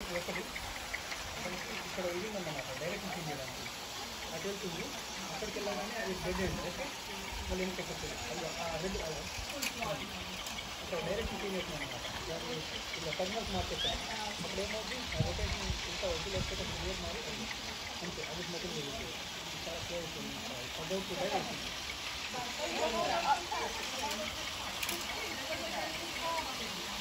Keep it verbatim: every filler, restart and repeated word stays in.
ఒకటి ఇక్కడ ఇది ఉందన్నమాట డైరెక్ట్ చేంజ్ చేయడానికి అటు వెళ్తుంది అక్కడికి వెళ్ళగానే అది బెడ్ అండి ఓకే మళ్ళీ ఇంకా ఎక్కడికి అది రెడ్ ఇక్కడ డైరెక్ట్ చేంజ్ అవుతుంది అనమాట ఇలా టర్మినల్స్ మార్చేస్తాను అప్పుడు ఏమవుతుంది రొటేషన్ ఇంకా వద్దు లేకపోతే క్లియర్ మారి అంతే అది మొత్తం జరుగుతుంది చాలా క్లియర్ అవుతుంది అదొక డైరెక్ట్